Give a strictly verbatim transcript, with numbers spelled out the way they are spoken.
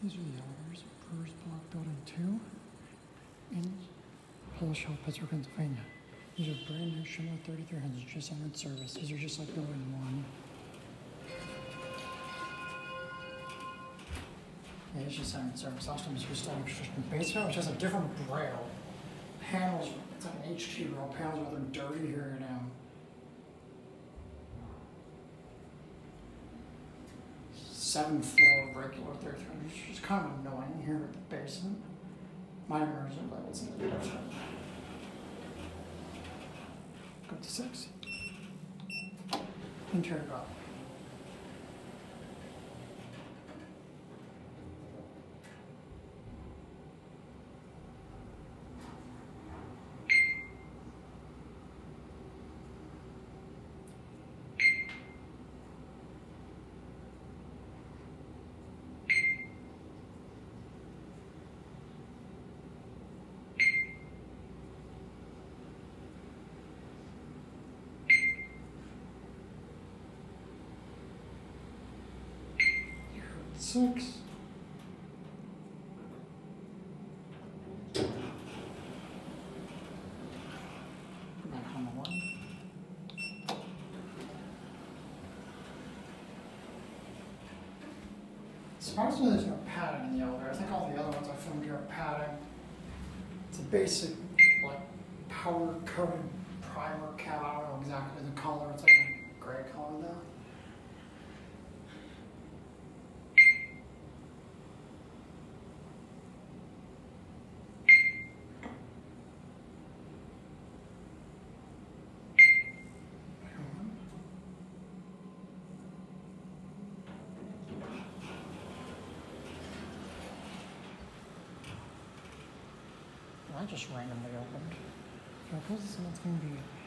These are the elevators of Brewers Block Building two in Polish Hill, Pittsburgh, Pennsylvania. These are brand new Schindler thirty-three hundreds just entered service. These are just like building one. Yeah, it's just entered service. Last time was just an extra basement, which has a different rail. Panels, it's like an H T rail. Panels are dirty here now. Seven floor regular thirty-three hundred, which is kind of annoying here at the basement. My immersion levels in the different. Go to six. Interior up. Six. Go back on the one. Surprisingly, there's no padding in the elevator. I think all the other ones I filmed here are padding. It's a basic, like, powder coated primer cap. I don't know exactly the color. It's like a gray color though. I just randomly opened. So I suppose this one's going to be